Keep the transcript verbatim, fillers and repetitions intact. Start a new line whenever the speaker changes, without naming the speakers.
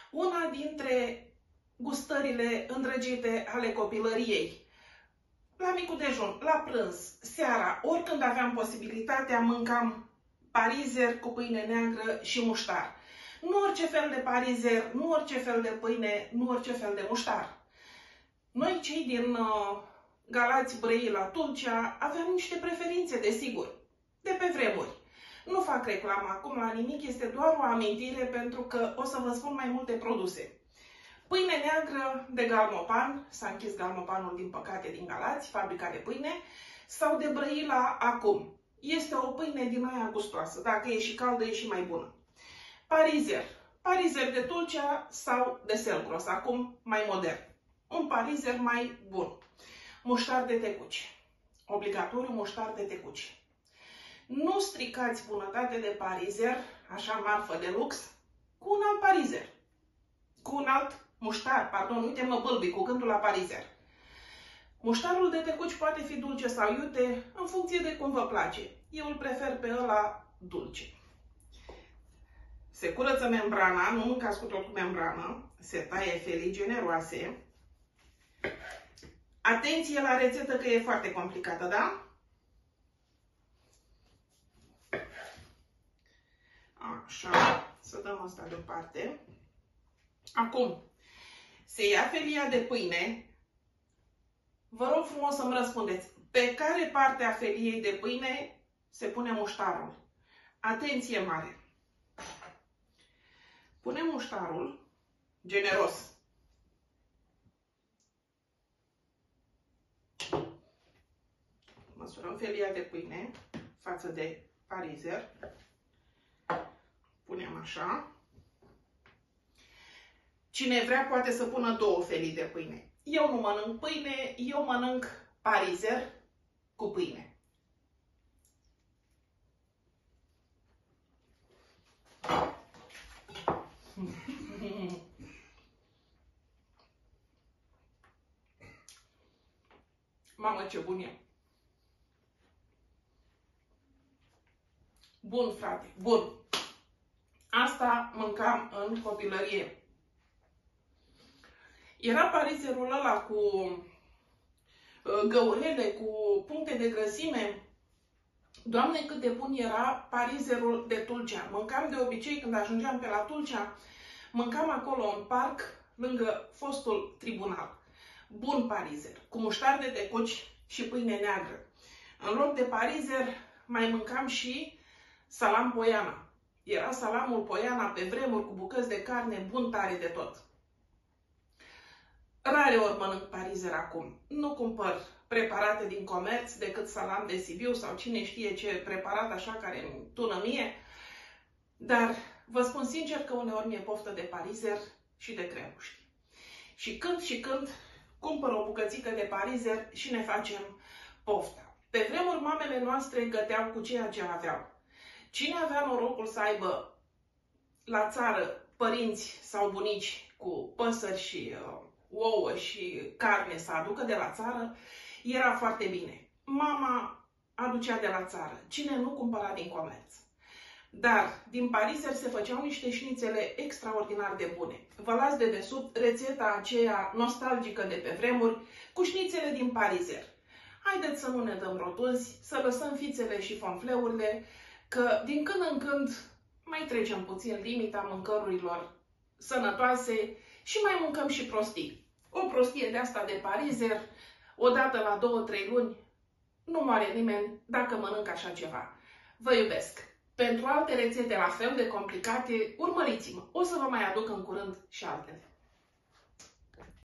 Una dintre gustările îndrăgite ale copilăriei. La micul dejun, la prânz, seara, oricând aveam posibilitatea, mâncam parizer cu pâine neagră și muștar. Nu orice fel de parizer, nu orice fel de pâine, nu orice fel de muștar. Noi, cei din uh, Galați, Brăila, Tulcea, aveam niște preferințe, desigur, de pe vremuri. Nu fac reclamă acum la nimic, este doar o amintire pentru că o să vă spun mai multe produse. Pâine neagră de Galmopan, s-a închis Galmopanul din păcate din Galați, fabrica de pâine, sau de Brăila acum. Este o pâine din aia gustoasă, dacă e și caldă e și mai bună. Parizer, parizer de Tulcea sau de Selgros, acum mai modern. Un parizer mai bun. Muștar de tecuci, obligatoriu muștar de tecuci. Nu stricați bunătate de parizer, așa marfă de lux, cu un alt parizer. Cu un alt muștar, pardon, uite mă bâlbui cu gândul la parizer. Muștarul de tecuci poate fi dulce sau iute, în funcție de cum vă place. Eu îl prefer pe ăla dulce. Se curăță membrana, nu mâncați cu tot cu membrană, se taie felii generoase. Atenție la rețetă că e foarte complicată, da? Așa, să dăm asta deoparte. Acum, se ia felia de pâine. Vă rog frumos să-mi răspundeți. Pe care parte a feliei de pâine se pune muștarul? Atenție mare! Punem muștarul generos. Măsurăm felia de pâine față de parizer. Punem așa. Cine vrea poate să pună două felii de pâine. Eu nu mănânc pâine, eu mănânc parizer cu pâine. Mamă, ce bun e! Bun, frate, bun! Asta mâncam în copilărie. Era parizerul ăla cu găurele, cu puncte de grăsime. Doamne, cât de bun era parizerul de Tulcea. Mâncam de obicei când ajungeam pe la Tulcea, mâncam acolo în parc, lângă fostul tribunal. Bun parizer, cu muștar de tecuci și pâine neagră. În loc de parizer mai mâncam și salam Poiana. Era salamul Poiana pe vremuri cu bucăți de carne bun tare de tot. Rare ori mănânc parizer acum. Nu cumpăr preparate din comerț decât salam de Sibiu sau cine știe ce preparat așa care îmi tună mie. Dar vă spun sincer că uneori mi-e poftă de parizer și de cremuști. Și când și când cumpăr o bucățică de parizer și ne facem pofta. Pe vremuri mamele noastre găteau cu ceea ce aveau. Cine avea norocul să aibă la țară părinți sau bunici cu păsări și uh, ouă și carne să aducă de la țară, era foarte bine. Mama aducea de la țară. Cine nu cumpăra din comerț. Dar din parizer se făceau niște șnițele extraordinar de bune. Vă las de desubt rețeta aceea nostalgică de pe vremuri cu șnițele din parizer. Haideți să nu ne dăm rotunzi, să lăsăm fițele și fonfleurile, că din când în când mai trecem puțin limita mâncărurilor sănătoase și mai mâncăm și prostii. O prostie de asta de parizer, odată la două trei luni, nu moare nimeni dacă mănâncă așa ceva. Vă iubesc! Pentru alte rețete la fel de complicate, urmăriți-mă! O să vă mai aduc în curând și altele.